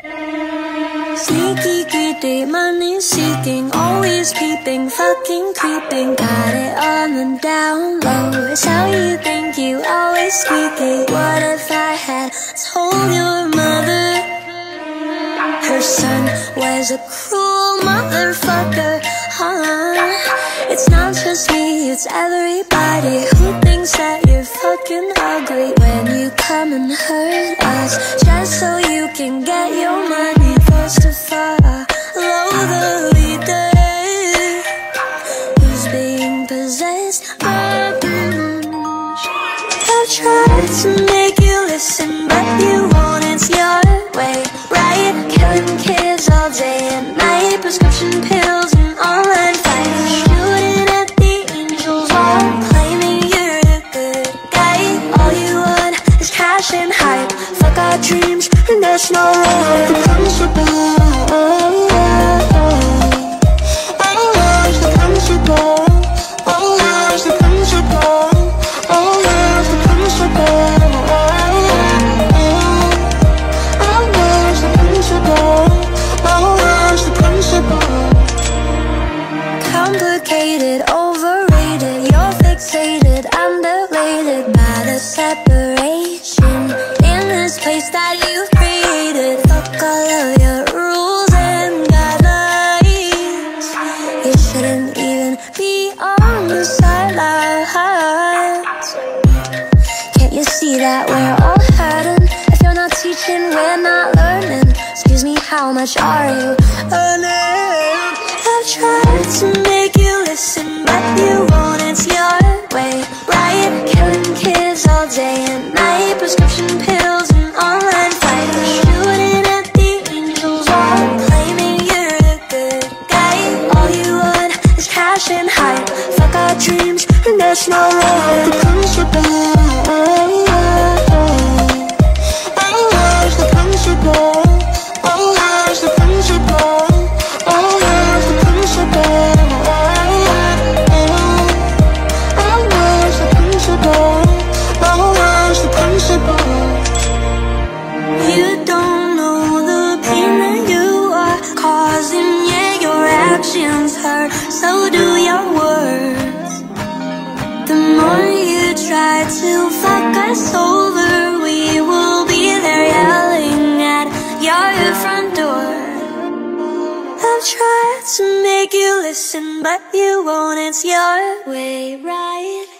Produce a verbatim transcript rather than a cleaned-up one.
Sneaky, greedy, money seeking, always peeping, fucking creeping. Got it on the down low. It's how you think, you always squeaky. What if I had told your mother her son was a cruel motherfucker? Huh? It's not just me, it's everybody who thinks that you're fucking ugly when you come and hurt us just so you can get your money. First to follow the leader who's being possessed by a binge. I've tried to make you listen, but you won't, it's your way, right? Killing kids all day and night, prescription pills and online fights, shooting at the angels while claiming you're a good guy. All you want is cash and hype, fuck our dreams, and there's no wrong. The principle, oh where's the principle? Oh where's the principle? Oh where's the principle? Oh where's the principle? Oh where's the principle? Complicated, overrated, you're fixated, underrated by the separation in this place that you've created. Fuck all of your rules and guidelines. You shouldn't even be on the sidelines. Can't you see that we're all hurting? If you're not teaching, we're not learning. Excuse me, how much are you earning? I've tried to make you listen, but you won't, it's your way, right? Killing kids all day and night, prescription pills and online fights, shooting at the angels while claiming you're the good guy. All you want is cash and hype, fuck our dreams, and there's no wrong. The principle, oh where's the principle? Oh where's the principle? Oh where's the principle? Oh where's the principle? Oh where's the principle? You don't know the pain that you are causing, yeah, your actions hurt, so do your words. The more you try to fuck us over, we will be there yelling at your front door. I've tried to make you listen, but you won't, it's your way, right?